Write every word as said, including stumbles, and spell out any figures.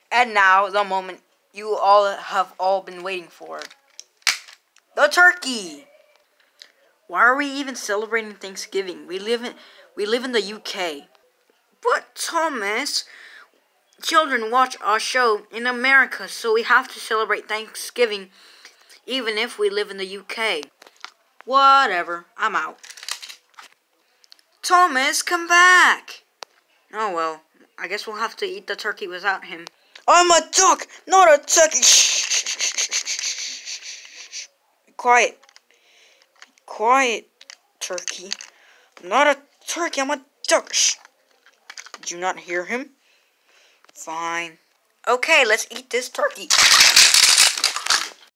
And now, the moment you all have all been waiting for. The turkey! Why are we even celebrating Thanksgiving? We live in we live in the U K. But Thomas, children watch our show in America, so we have to celebrate Thanksgiving even if we live in the U K. Whatever, I'm out. Thomas, come back! Oh well, I guess we'll have to eat the turkey without him. I'm a duck, not a turkey! Shh, shh, shh, shh, shh, shh. Be quiet. Be quiet, turkey. I'm not a turkey, I'm a duck. Shh. Did you not hear him? Fine. Okay, let's eat this turkey.